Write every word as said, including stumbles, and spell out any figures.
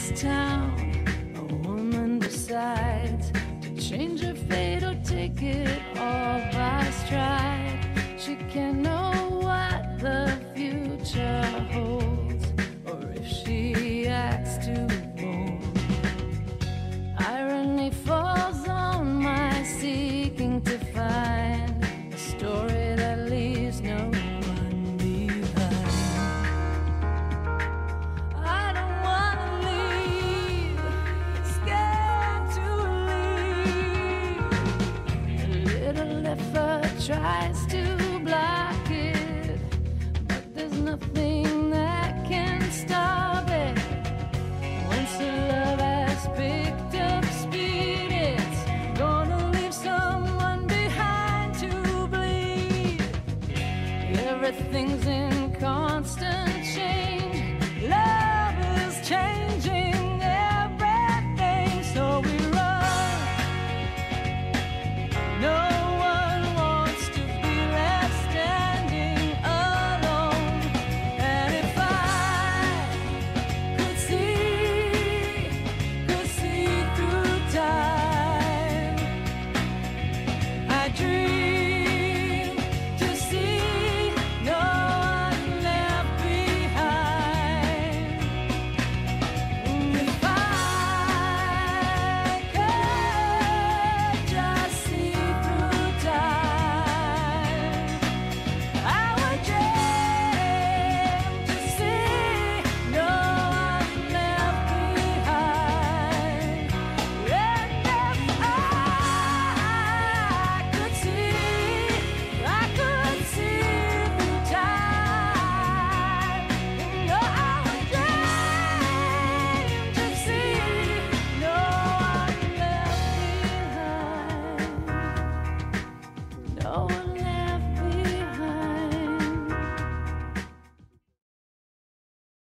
this town, a woman decides to change her fate or take it all by stride. She can't know what the future holds, or if she acts too bold. Irony falls on my seeking to find a story that leaves no one behind. I don't wanna leave, scared to leave. A little effort tries to